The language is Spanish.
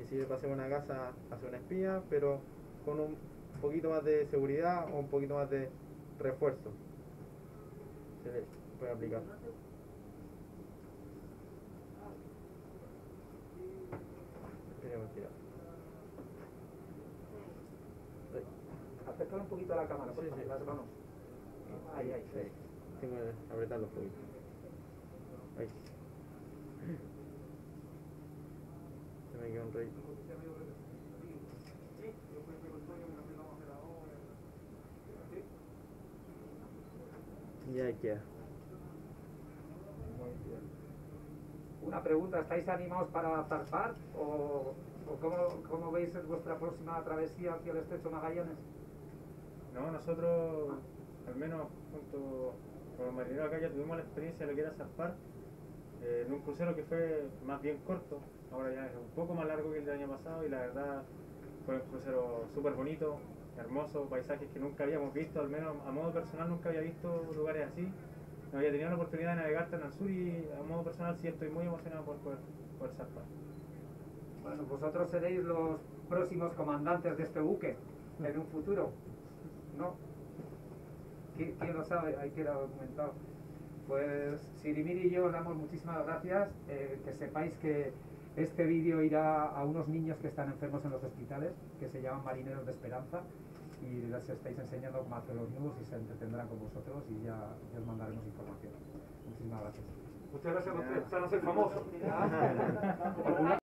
y si pasemos una casa hacia una espía, pero con un poquito más de seguridad o un poquito más de refuerzo. Se le puede aplicar. Acércalo un poquito a la cámara, por favor, las manos. Ahí, ahí. Sí. Tengo que apretarlo un poquito. Ahí. Se me quedó un rey. Y ahí queda. Muy bien. Una pregunta, ¿estáis animados para zarpar? ¿O cómo veis vuestra próxima travesía hacia el estrecho Magallanes? No, nosotros, al menos junto con los marineros acá, ya tuvimos la experiencia de lo que era zarpar en un crucero que fue más bien corto. Ahora ya es un poco más largo que el del año pasado y la verdad fue un crucero súper bonito, hermoso, paisajes que nunca habíamos visto, al menos a modo personal nunca había visto lugares así. No había tenido la oportunidad de navegar tan al sur y a modo personal sí estoy muy emocionado por poder zarpar. Bueno, vosotros seréis los próximos comandantes de este buque en un futuro, ¿no? ¿Quién lo sabe? Ahí queda documentado. Pues Sirimiri y yo os damos muchísimas gracias, que sepáis que este vídeo irá a unos niños que están enfermos en los hospitales, que se llaman Marineros de Esperanza, y les estáis enseñando cómo hacer los nudos y se entretendrán con vosotros y ya os mandaremos información. Muchísimas gracias. Muchas gracias por ser famosos.